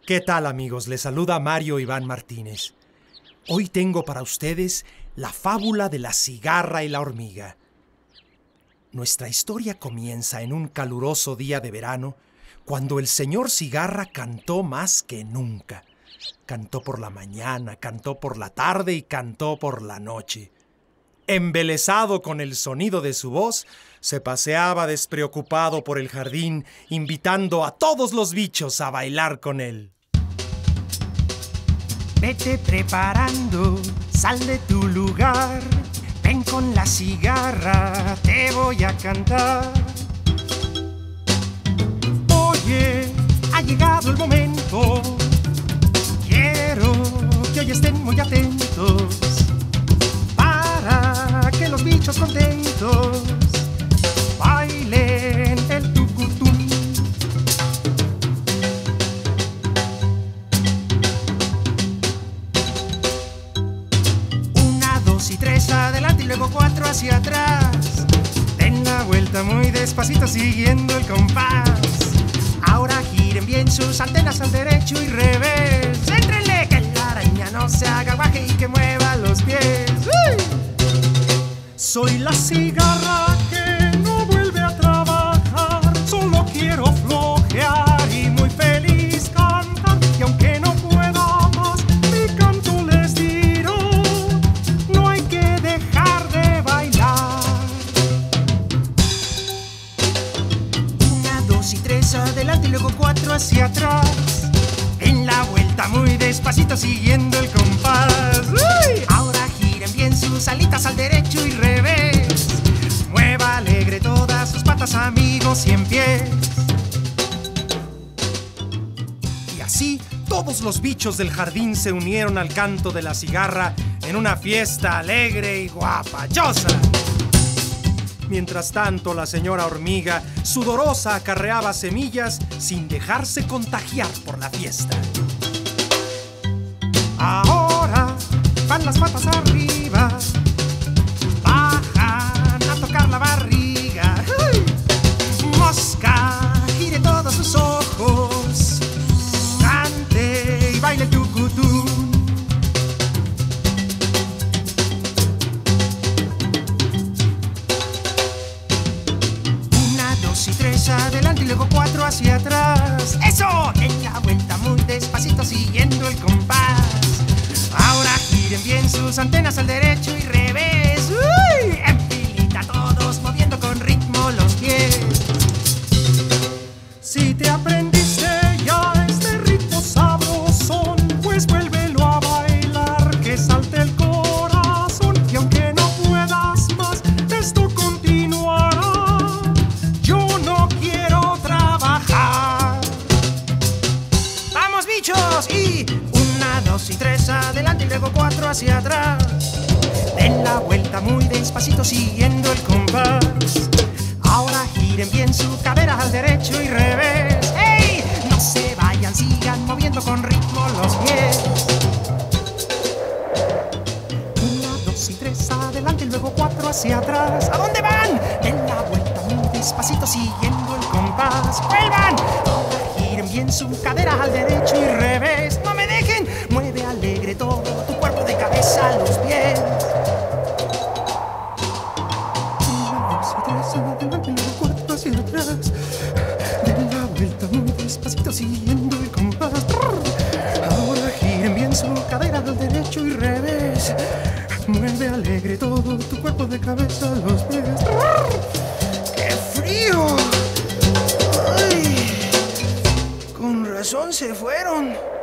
¿Qué tal, amigos? Les saluda Mario Iván Martínez. Hoy tengo para ustedes la fábula de la cigarra y la hormiga. Nuestra historia comienza en un caluroso día de verano, cuando el señor Cigarra cantó más que nunca. Cantó por la mañana, cantó por la tarde y cantó por la noche. Embelesado con el sonido de su voz, se paseaba despreocupado por el jardín, invitando a todos los bichos a bailar con él. Vete preparando, sal de tu lugar. Ven con la cigarra, te voy a cantar. Oye, ha llegado el momento. Quiero que hoy estén muy atentos, para que los bichos contentos bailen el tucutún. 1, 2 y 3 adelante y luego 4 hacia atrás. Den la vuelta muy despacito siguiendo el compás. Ahora giren bien sus antenas al derecho y revés. ¡Éntrenle! Que la araña no se haga guaje y que mueva los pies. ¡Uy! Soy la cigarra que no vuelve a trabajar. Solo quiero flojear y muy feliz cantar. Y aunque no pueda más, mi canto les dirá: no hay que dejar de bailar. 1, 2 y 3 adelante y luego 4 hacia atrás. En la vuelta muy despacito siguiendo el compás. ¡Uy! Ahora giren bien sus alitas al derecho y revés. Mueva alegre todas sus patas, amigos, y en pies. Y así, todos los bichos del jardín se unieron al canto de la cigarra en una fiesta alegre y guapachosa. Mientras tanto, la señora hormiga, sudorosa, acarreaba semillas sin dejarse contagiar por la fiesta. Ahora van las patas arriba, bajan a tocar la barriga. ¡Uy! Mosca, gire todos sus ojos, cante y baile tucutún. 1, 2 y 3 adelante y luego 4 hacia atrás. ¡Eso! Den la vuelta muy despacito siguiendo el compás. Ahora giren bien sus antenas al derecho y revés. ¡Uy! En filita todos moviendo con ritmo los pies. Si te aprendiste ya este ritmo sabrosón, pues vuélvelo a bailar, que salte el corazón. Y aunque no puedas más, esto continuará. Yo no quiero trabajar. ¡Vamos, bichos! Y 1, 2 y 3 adelante y luego 4 hacia atrás. Den la vuelta muy despacito siguiendo el compás. Ahora giren bien su cadera al derecho y revés. ¡Ey! No se vayan, sigan moviendo con ritmo los pies. 1, 2 y 3 adelante y luego 4 hacia atrás. ¿A dónde van? Den la vuelta muy despacito siguiendo el compás. ¡Vuelvan! Ahora giren bien su cadera al derecho y revés. ¡No me dejen! Mueve alegre todo tu cuerpo de cabeza a los pies. 1, 2 y 3 adelante y luego 4 hacia atrás. Den la vuelta muy despacito siguiendo el compás. Ahora giren bien su cadera al derecho y revés. Mueve alegre todo tu cuerpo de cabeza a los pies. ¡Qué frío! ¡Ay! Con razón se fueron.